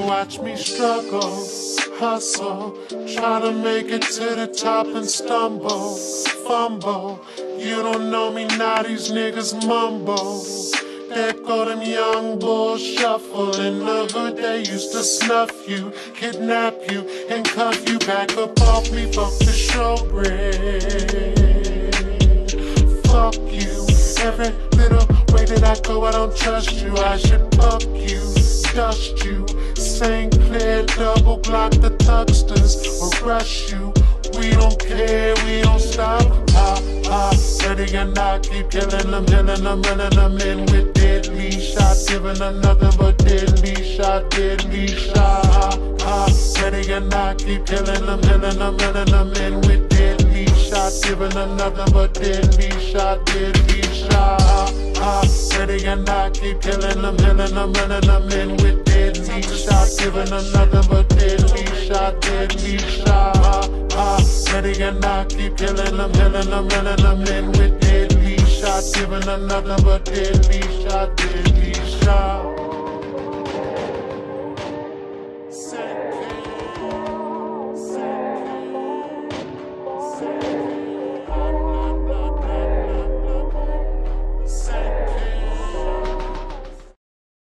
watch me struggle, hustle, try to make it to the top and stumble, fumble. You don't know me now, these niggas mumble. There go them young bulls shuffle. In the hood they used to snuff you, kidnap you, and cuff you. Back up off me, fuck the showbread. Fuck you. Every little way that I go, I don't trust you. I should fuck you, dust you. St. Clair, double block the thuggsters or rush you. We don't care, we don't stop. Ready or not, keep killing them, running them in with deadly shots, giving them nothing but deadly shot, deadly shot. Ready or not, keep killing them, running them in with deadly shots, giving them nothing but deadly shot, deadly shot. Ready or not, keep killing them, running them in with deadly shots, giving them nothing but deadly shot, deadly shot. Ready or not, keep killing them, running them in with deadly shots, giving them nothing but deadly shot, deadly shot.